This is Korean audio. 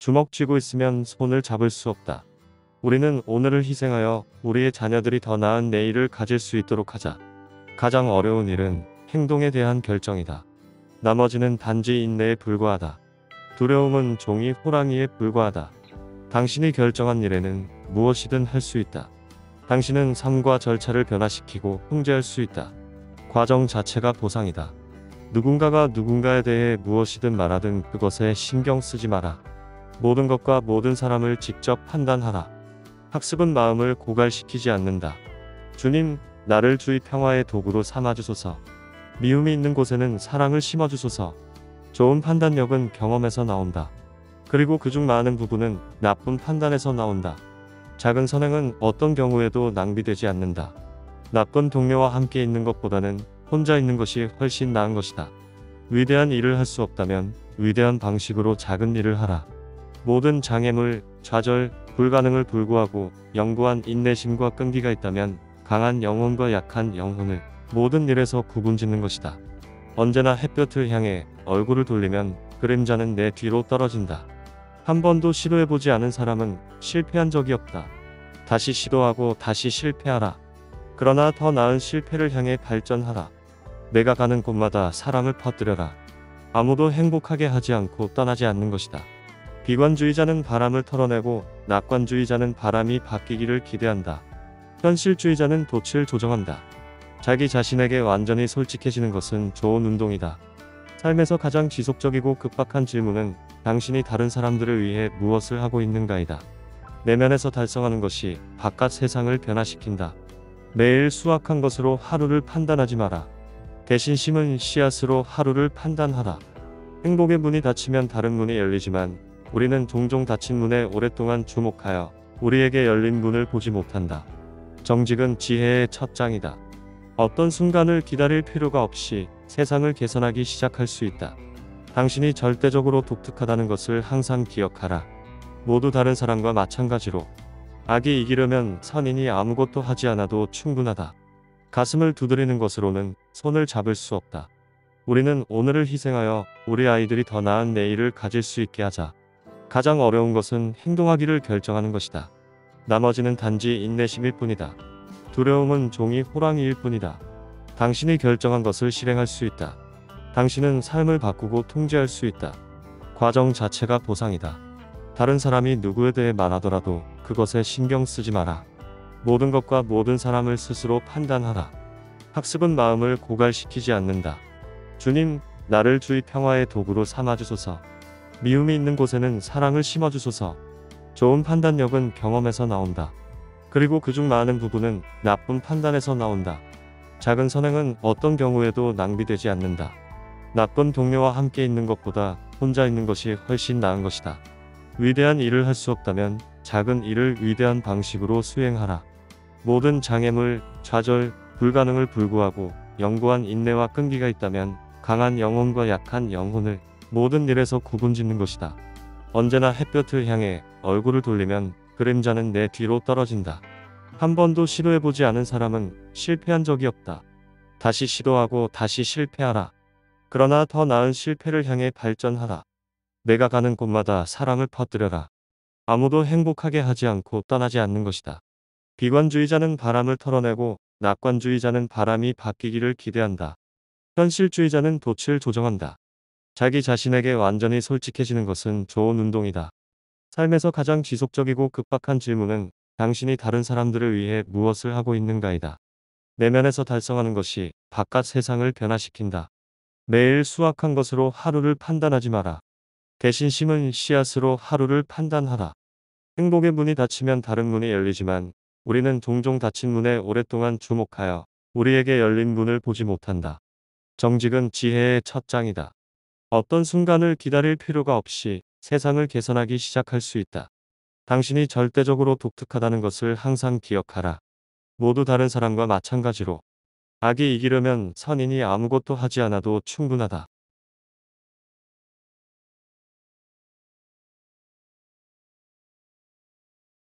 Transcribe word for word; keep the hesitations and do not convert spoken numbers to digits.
주먹 쥐고 있으면 손을 잡을 수 없다. 우리는 오늘을 희생하여 우리의 자녀들이 더 나은 내일을 가질 수 있도록 하자. 가장 어려운 일은 행동에 대한 결정이다. 나머지는 단지 인내에 불과하다. 두려움은 종이 호랑이에 불과하다. 당신이 결정한 일에는 무엇이든 할 수 있다. 당신은 삶과 절차를 변화시키고 통제할 수 있다. 과정 자체가 보상이다. 누군가가 누군가에 대해 무엇이든 말하든 그것에 신경 쓰지 마라. 모든 것과 모든 사람을 직접 판단하라. 학습은 마음을 고갈시키지 않는다. 주님, 나를 주의 평화의 도구로 삼아주소서. 미움이 있는 곳에는 사랑을 심어주소서. 좋은 판단력은 경험에서 나온다. 그리고 그중 많은 부분은 나쁜 판단에서 나온다. 작은 선행은 어떤 경우에도 낭비되지 않는다. 나쁜 동료와 함께 있는 것보다는 혼자 있는 것이 훨씬 나은 것이다. 위대한 일을 할 수 없다면 위대한 방식으로 작은 일을 하라. 모든 장애물, 좌절, 불가능을 불구하고 영구한 인내심과 끈기가 있다면 강한 영혼과 약한 영혼을 모든 일에서 구분짓는 것이다. 언제나 햇볕을 향해 얼굴을 돌리면 그림자는 내 뒤로 떨어진다. 한 번도 시도해보지 않은 사람은 실패한 적이 없다. 다시 시도하고 다시 실패하라. 그러나 더 나은 실패를 향해 발전하라. 내가 가는 곳마다 사랑을 퍼뜨려라. 아무도 행복하게 하지 않고 떠나지 않는 것이다. 비관주의자는 바람을 털어내고 낙관주의자는 바람이 바뀌기를 기대한다. 현실주의자는 돛을 조정한다. 자기 자신에게 완전히 솔직해지는 것은 좋은 운동이다. 삶에서 가장 지속적이고 급박한 질문은 당신이 다른 사람들을 위해 무엇을 하고 있는가이다. 내면에서 달성하는 것이 바깥 세상을 변화시킨다. 매일 수확한 것으로 하루를 판단하지 마라. 대신 심은 씨앗으로 하루를 판단하라. 행복의 문이 닫히면 다른 문이 열리지만 우리는 종종 닫힌 문에 오랫동안 주목하여 우리에게 열린 문을 보지 못한다. 정직은 지혜의 첫 장이다. 어떤 순간을 기다릴 필요가 없이 세상을 개선하기 시작할 수 있다. 당신이 절대적으로 독특하다는 것을 항상 기억하라. 모두 다른 사람과 마찬가지로 악이 이기려면 선인이 아무것도 하지 않아도 충분하다. 가슴을 두드리는 것으로는 손을 잡을 수 없다. 우리는 오늘을 희생하여 우리 아이들이 더 나은 내일을 가질 수 있게 하자. 가장 어려운 것은 행동하기를 결정하는 것이다. 나머지는 단지 인내심일 뿐이다. 두려움은 종이 호랑이일 뿐이다. 당신이 결정한 것을 실행할 수 있다. 당신은 삶을 바꾸고 통제할 수 있다. 과정 자체가 보상이다. 다른 사람이 누구에 대해 말하더라도 그것에 신경 쓰지 마라. 모든 것과 모든 사람을 스스로 판단하라. 학습은 마음을 고갈시키지 않는다. 주님, 나를 주의 평화의 도구로 삼아주소서. 미움이 있는 곳에는 사랑을 심어주소서. 좋은 판단력은 경험에서 나온다. 그리고 그중 많은 부분은 나쁜 판단에서 나온다. 작은 선행은 어떤 경우에도 낭비되지 않는다. 나쁜 동료와 함께 있는 것보다 혼자 있는 것이 훨씬 나은 것이다. 위대한 일을 할 수 없다면 작은 일을 위대한 방식으로 수행하라. 모든 장애물, 좌절, 불가능을 불구하고 영구한 인내와 끈기가 있다면 강한 영혼과 약한 영혼을 모든 일에서 구분짓는 것이다. 언제나 햇볕을 향해 얼굴을 돌리면 그림자는 내 뒤로 떨어진다. 한 번도 시도해보지 않은 사람은 실패한 적이 없다. 다시 시도하고 다시 실패하라. 그러나 더 나은 실패를 향해 발전하라. 내가 가는 곳마다 사랑을 퍼뜨려라. 아무도 행복하게 하지 않고 떠나지 않는 것이다. 비관주의자는 바람을 털어내고 낙관주의자는 바람이 바뀌기를 기대한다. 현실주의자는 돛을 조정한다. 자기 자신에게 완전히 솔직해지는 것은 좋은 운동이다. 삶에서 가장 지속적이고 급박한 질문은 당신이 다른 사람들을 위해 무엇을 하고 있는가이다. 내면에서 달성하는 것이 바깥 세상을 변화시킨다. 매일 수확한 것으로 하루를 판단하지 마라. 대신 심은 씨앗으로 하루를 판단하라. 행복의 문이 닫히면 다른 문이 열리지만 우리는 종종 닫힌 문에 오랫동안 주목하여 우리에게 열린 문을 보지 못한다. 정직은 지혜의 첫 장이다. 어떤 순간을 기다릴 필요가 없이 세상을 개선하기 시작할 수 있다. 당신이 절대적으로 독특하다는 것을 항상 기억하라. 모두 다른 사람과 마찬가지로 악이 이기려면 선인이 아무것도 하지 않아도 충분하다.